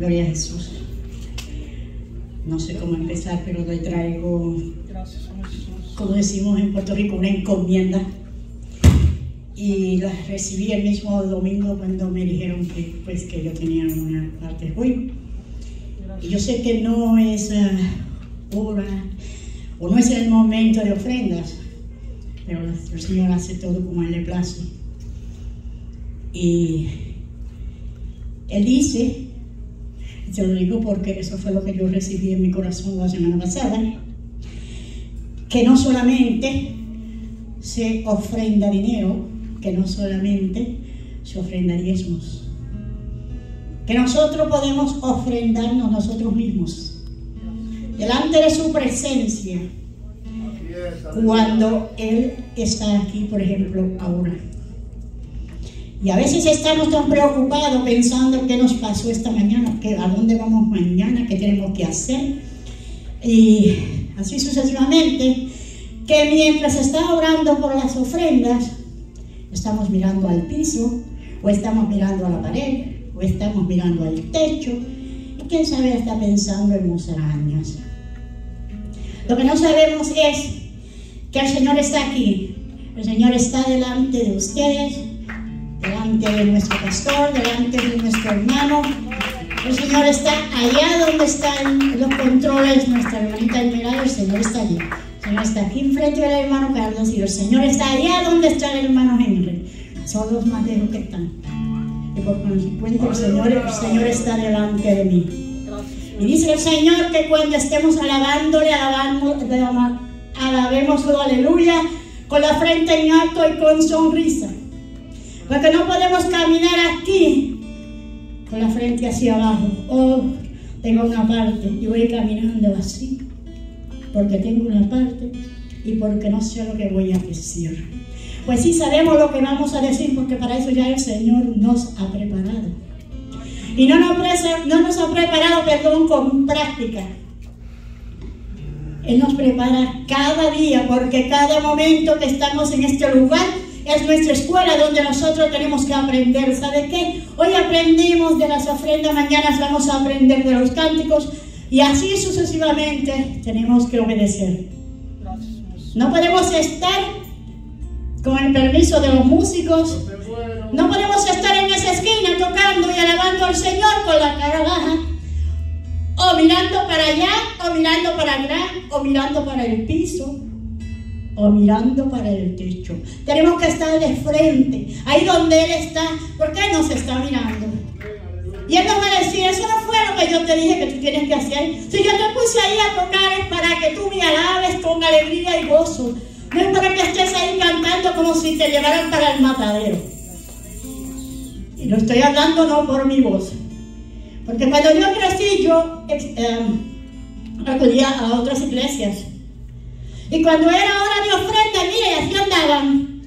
Gloria a Jesús. No sé cómo empezar, pero le traigo, como decimos en Puerto Rico, una encomienda. Y la recibí el mismo domingo cuando me dijeron que yo tenía una parte hoy. Y yo sé que no es hora o no es el momento de ofrendas, pero el Señor hace todo como a Él le place. Y Él dice, te lo digo porque eso fue lo que yo recibí en mi corazón la semana pasada, que no solamente se ofrenda dinero, que no solamente se ofrenda diezmos, que nosotros podemos ofrendarnos nosotros mismos delante de su presencia cuando Él está aquí, por ejemplo, ahora. Y a veces estamos tan preocupados pensando qué nos pasó esta mañana, a dónde vamos mañana, qué tenemos que hacer, y así sucesivamente, que mientras está orando por las ofrendas, estamos mirando al piso, o estamos mirando a la pared, o estamos mirando al techo, y quién sabe, está pensando en musarañas. Lo que no sabemos es que el Señor está aquí, el Señor está delante de ustedes, delante de nuestro pastor, delante de nuestro hermano. El Señor está allá donde están los controles, nuestra hermanita Esmeralda, el Señor está allí. El Señor está aquí enfrente del hermano Carlos y el Señor está allá donde está el hermano Henry. Son los más lejos que están. Y por consecuente el Señor está delante de mí. Y dice el Señor que cuando estemos alabándole, alabémoslo, aleluya, con la frente en alto y con sonrisa. Porque no podemos caminar aquí con la frente hacia abajo. Oh, tengo una parte y voy caminando así. Porque tengo una parte y porque no sé lo que voy a decir. Pues sí sabemos lo que vamos a decir, porque para eso ya el Señor nos ha preparado. Y no nos ha preparado, con práctica. Él nos prepara cada día, porque cada momento que estamos en este lugar es nuestra escuela donde nosotros tenemos que aprender. ¿Sabe qué? Hoy aprendimos de las ofrendas, mañana vamos a aprender de los cánticos, y así sucesivamente tenemos que obedecer. No podemos estar con el permiso de los músicos, no podemos estar en esa esquina tocando y alabando al Señor con la cara baja, o mirando para allá, o mirando para allá, o mirando para el piso, o mirando para el techo. Tenemos que estar de frente, ahí donde Él está, porque Él nos está mirando. Y Él nos va a decir, eso no fue lo que yo te dije que tú tienes que hacer. Si yo te puse ahí a tocar es para que tú me alabes con alegría y gozo. No es para que estés ahí cantando como si te llevaran para el matadero. Y lo estoy hablando no por mi voz. Porque cuando yo crecí, yo acudía a otras iglesias. Y cuando era hora de ofrenda, mire, así andaban.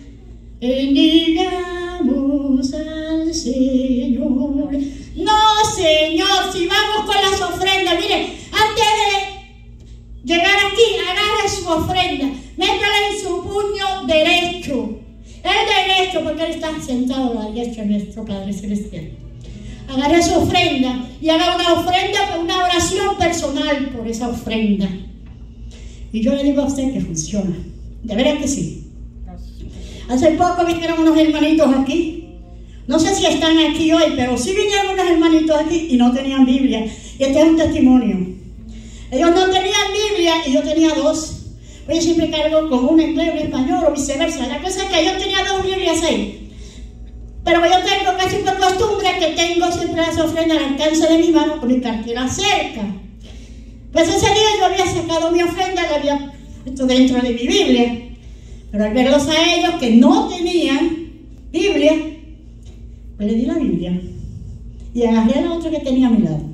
Bendigamos al Señor. No, Señor, si vamos con las ofrendas, mire, antes de llegar aquí, agarre su ofrenda, métala en su puño derecho. El derecho, porque Él está sentado a la diestra de nuestro Padre Celestial. Agarre su ofrenda y haga una ofrenda, una oración personal por esa ofrenda. Y yo le digo a usted que funciona. De veras que sí. Hace poco vinieron unos hermanitos aquí. No sé si están aquí hoy, pero sí vinieron unos hermanitos aquí y no tenían Biblia. Y este es un testimonio. Ellos no tenían Biblia y yo tenía dos. Yo siempre cargo con una en inglés, una en español o viceversa. La cosa es que yo tenía dos Biblias ahí. Pero yo tengo casi por costumbre que tengo siempre las ofrendas al alcance de mi mano con mi cartera cerca. Pues ese día yo había sacado mi ofrenda, la había puesto dentro de mi Biblia. Pero al verlos a ellos que no tenían Biblia, pues le di la Biblia y agarré a la otra que tenía a mi lado.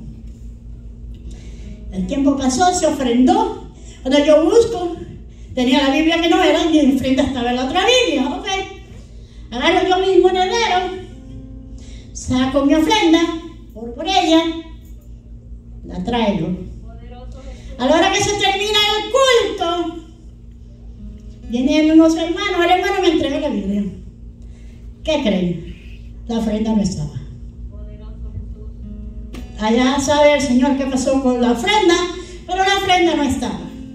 El tiempo pasó, se ofrendó. Cuando yo busco, tenía la Biblia que no era y mi ofrenda estaba en la otra Biblia. Ok, agarro yo mi monedero, saco mi ofrenda, oro por ella, la traigo. A la hora que se termina el culto, vienen unos hermanos, el hermano me entregó la Biblia. ¿Qué creen? La ofrenda no estaba. allá sabe el Señor qué pasó con la ofrenda, pero la ofrenda no estaba.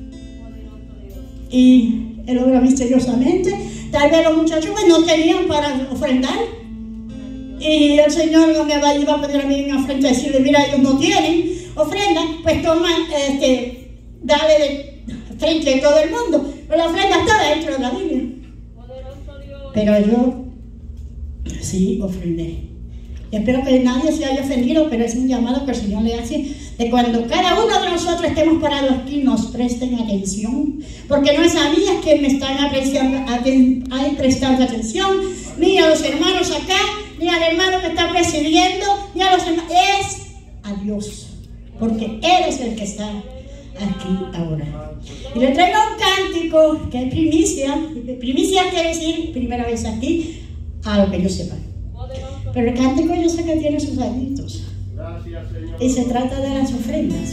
Y Él obra misteriosamente. Tal vez los muchachos pues no tenían para ofrendar. Y el Señor no me iba a pedir a mí una ofrenda, decirle, mira, ellos no tienen ofrenda, pues toma, dale de frente de todo el mundo. Pero la ofrenda estaba dentro de la Biblia. Pero yo sí ofrendé. Espero que nadie se haya ofendido, pero es un llamado que el Señor le hace de cuando cada uno de nosotros estemos parados aquí, nos presten atención, porque no es a mí es que me están prestando atención, ni a los hermanos acá, ni al hermano que está presidiendo, ni a los hermanos, es a Dios, porque Él es el que está aquí ahora. Y le traigo un cántico que es primicia. Primicia quiere decir primera vez aquí, a lo que yo sepa. Pero el cántico yo sé que tiene sus añitos. Y se trata de las ofrendas.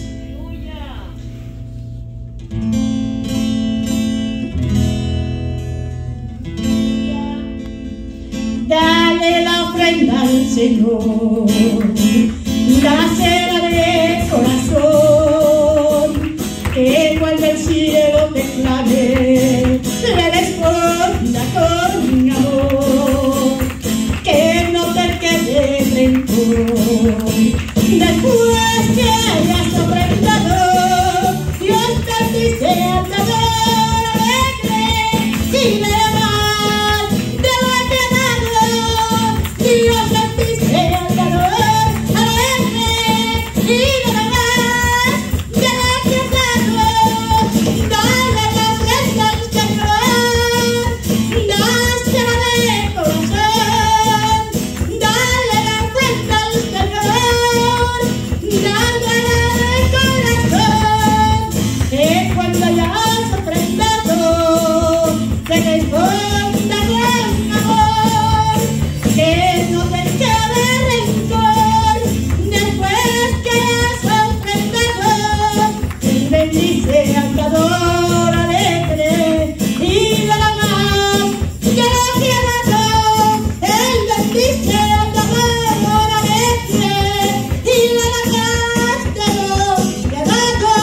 Dale la ofrenda al Señor, dásela de corazón, que cuando el cielo te clame, le responda con amor, que no te quede rencor. Después que hayas ofrendado, Dios te dice al dador alegre, y le más de lo que ha dado. Dios te dice al dador alegre, y le más de lo que ha dado. Dale la ofrenda al Señor, dásela de corazón. Dale la ofrenda al Señor, dale de corazón, que cuando hayas ofrendado te responda con amor, que no te quede rencor. Después que hayas ofrendado, Él bendice al dador alegre, y la más que lo que ha dado. Él bendice al dador alegre, y la más de lo que ha dado.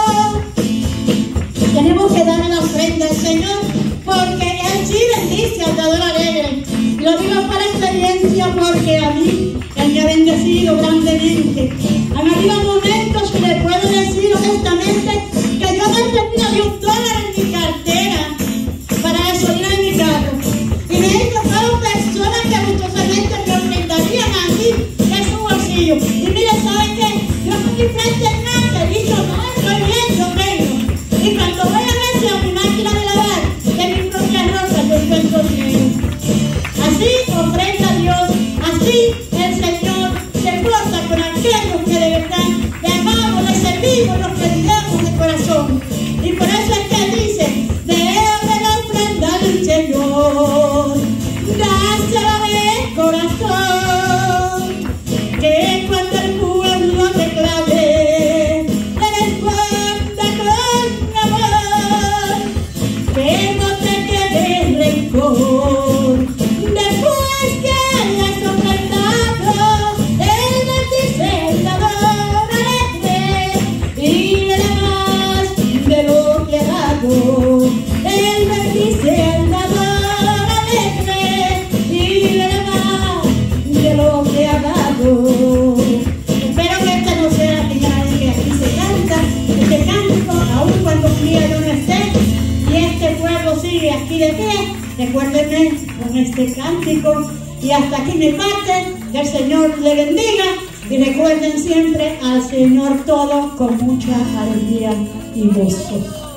Tenemos que darle la ofrenda al Señor, porque Él sí bendice al dador alegre. Lo digo por experiencia, porque a mí Él me ha bendecido grandemente. Han habido momentos que le puedo decir honestamente que yo no he tenido ni $1 en mi cartera para gasolina en mi carro. Y me he tocado personas que gustosamente me ofrendarían a mí en su bolsillo. Y mire, ¿saben qué? Yo aquí frente al mar he dicho, no, estoy bien, yo vengo. Y cuando voy a ver a mi máquina de lavar, de mi propia ropa, yo encuentro dinero. Así ofrenda a Dios, así el Señor se porta con aquellos que de verdad le amamos, le servimos, nos queremos de corazón. Y por eso es que dice, déjame la ofrenda al Señor, dásela de corazón, que cuando el pueblo te clame, le responda con amor, que no te quede rencor. Después que hayas ofrendado, Él bendice al dador alegre, y le da más de lo que ha dado. Él bendice al dador alegre, y le da más de lo que ha dado. Espero que esta no sea la primera vez que aquí se canta este cántico, aun cuando un día yo no esté y este pueblo sigue aquí de pie. Recuérdenme con este cántico, y hasta aquí mi parte. Que el Señor le bendiga, y recuerden siempre al Señor todo con mucha alegría y gozo.